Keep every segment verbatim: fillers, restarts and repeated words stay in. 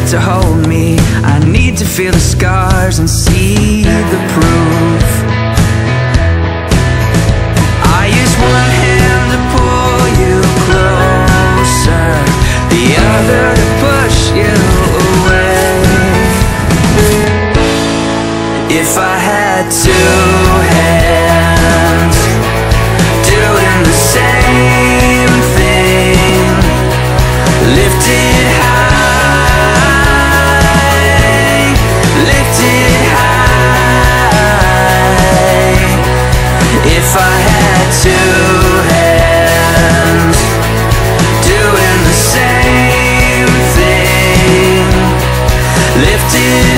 to hold me. I need to feel the scars and see the proof. I use one hand to pull you closer, the other to push you away. If I had two hands doing the same thing, lifted high, lifted high. If I had two hands doing the same thing, lifted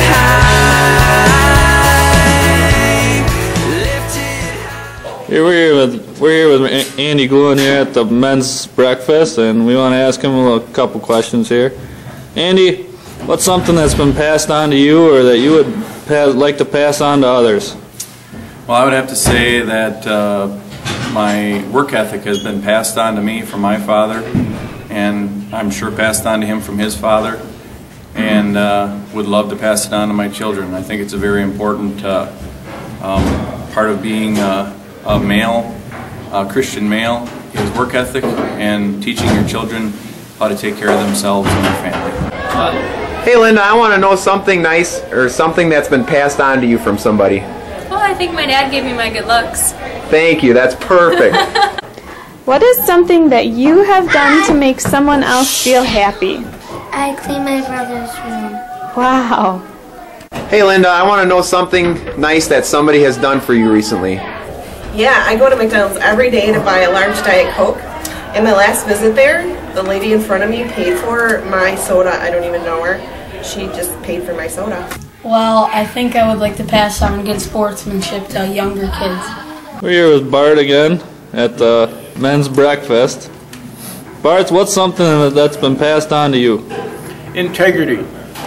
high, lifted high. Here we're here with we're here with Andy Gluen here at the men's breakfast, and we want to ask him a couple questions here. Andy, what's something that's been passed on to you, or that you would pass, like to pass on to others? Well, I would have to say that uh, my work ethic has been passed on to me from my father, and I'm sure passed on to him from his father, and uh, would love to pass it on to my children. I think it's a very important uh, um, part of being uh, a male, a Christian male, is work ethic and teaching your children how to take care of themselves and their family. Hey Linda, I want to know something nice or something that's been passed on to you from somebody. Well, I think my dad gave me my good looks. Thank you, that's perfect. What is something that you have done to make someone else feel happy? I clean my brother's room. Wow. Hey Linda, I want to know something nice that somebody has done for you recently. Yeah, I go to McDonald's every day to buy a large Diet Coke. In my last visit there, the lady in front of me paid for my soda. I don't even know her. She just paid for my soda. Well, I think I would like to pass on good sportsmanship to younger kids. We're here with Bart again at the men's breakfast. Bart, what's something that's been passed on to you? Integrity.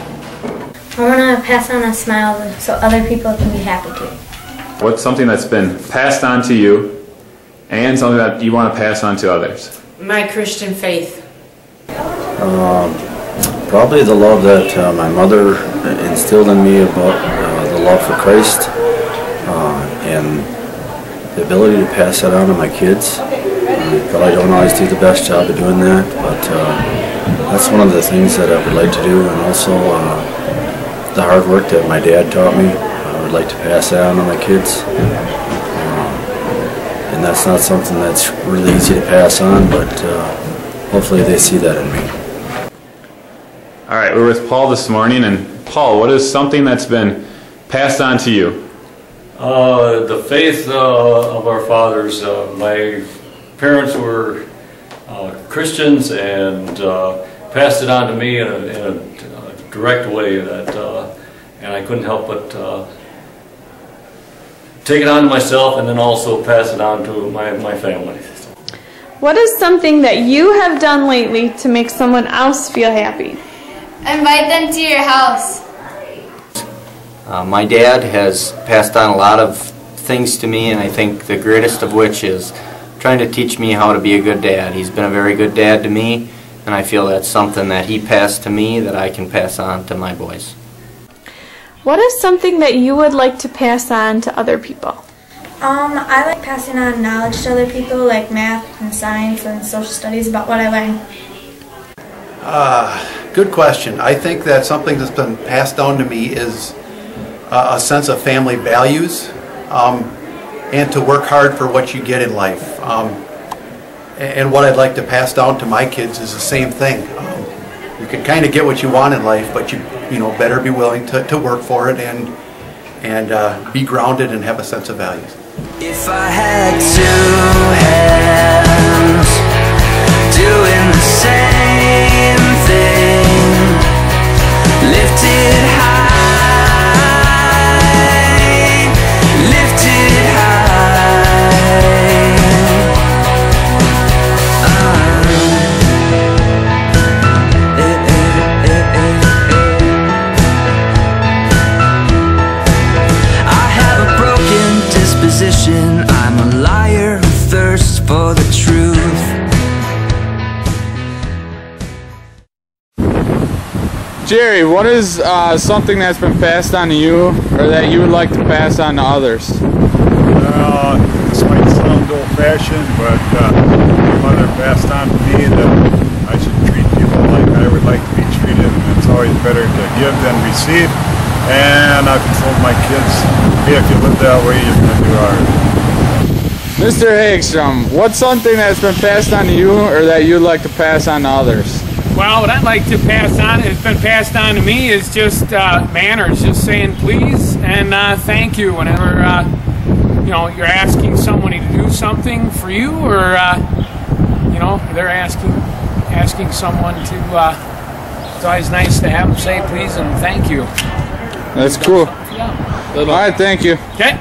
I want to pass on a smile so other people can be happy too. What's something that's been passed on to you and something that you want to pass on to others? My Christian faith. Um, probably the love that uh, my mother instilled in me about uh, the love for Christ uh, and the ability to pass that on to my kids. I probably don't always do the best job of doing that, but uh, that's one of the things that I would like to do, and also uh, the hard work that my dad taught me. I would like to pass that on to my kids. Um, and that's not something that's really easy to pass on, but uh, hopefully they see that in me. All right, we're with Paul this morning, and Paul, what is something that's been passed on to you? Uh, the faith uh, of our fathers. Uh, my parents were uh, Christians and uh, passed it on to me in a, in a direct way, that, uh, and I couldn't help but uh, take it on to myself and then also pass it on to my, my family. What is something that you have done lately to make someone else feel happy? Invite them to your house. Uh, my dad has passed on a lot of things to me, and I think the greatest of which is trying to teach me how to be a good dad. He's been a very good dad to me, and I feel that's something that he passed to me that I can pass on to my boys. What is something that you would like to pass on to other people? Um, I like passing on knowledge to other people, like math and science and social studies, about what I learned. Uh, good question. I think that something that's been passed down to me is uh, a sense of family values, um, and to work hard for what you get in life. Um, and what I'd like to pass down to my kids is the same thing. Um, you can kind of get what you want in life, but you you know better be willing to, to work for it and and uh, be grounded and have a sense of values. If I had two hands doing the same thing, lifted high, lifted high. Uh, eh, eh, eh, eh, eh. I have a broken disposition. I'm a liar who thirsts for the truth. Jerry, what is uh, something that's been passed on to you or that you would like to pass on to others? Uh, this might sound old-fashioned, but uh, my mother passed on to me that I should treat people like I would like to be treated, and it's always better to give than receive. And I've told my kids, hey, if you live that way, you're going to do ours. Mister Hagstrom, what's something that's been passed on to you or that you'd like to pass on to others? Well, what I'd like to pass on, has been passed on to me, is just uh, manners, just saying please and uh, thank you whenever uh, you know you're asking somebody to do something for you, or uh, you know they're asking asking someone to. Uh, it's always nice to have them say please and thank you. That's cool. All right, thank you. Okay.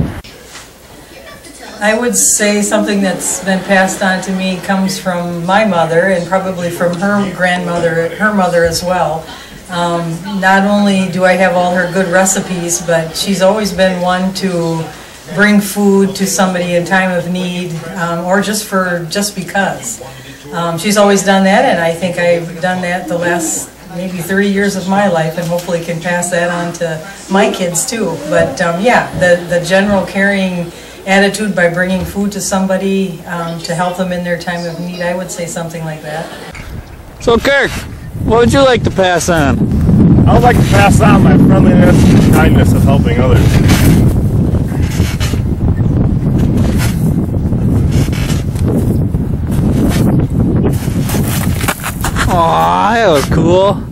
I would say something that's been passed on to me comes from my mother and probably from her grandmother, her mother as well. Um, not only do I have all her good recipes, but she's always been one to bring food to somebody in time of need, um, or just for just because. Um, she's always done that, and I think I've done that the last maybe thirty years of my life, and hopefully can pass that on to my kids too. But um, yeah, the, the general caring attitude by bringing food to somebody um, to help them in their time of need, I would say something like that. So Kirk, what would you like to pass on? I would like to pass on my friendliness and kindness of helping others. Aw, that was cool.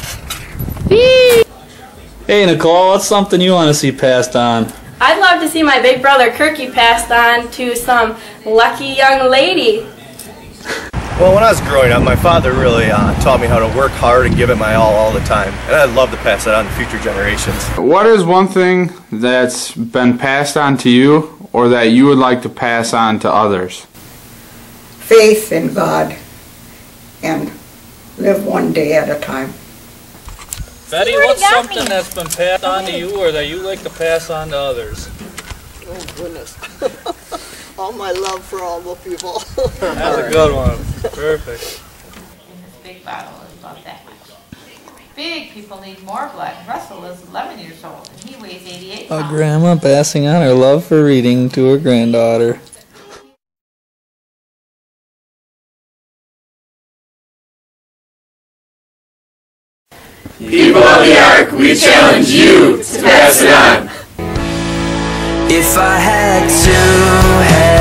Hey Nicole, what's something you want to see passed on? I'd love to see my big brother Kirky passed on to some lucky young lady. Well, when I was growing up, my father really uh, taught me how to work hard and give it my all all the time. And I'd love to pass that on to future generations. What is one thing that's been passed on to you or that you would like to pass on to others? Faith in God and live one day at a time. Betty, what's something that's been passed on to you or that you like to pass on to others? Oh, goodness. All my love for all the people. That's a good one. Perfect. This big bottle is about that much. Big people need more blood. Russell is eleven years old and he weighs eighty-eight pounds. A grandma passing on her love for reading to her granddaughter. People of the Ark, we challenge you to pass it on. If I had to have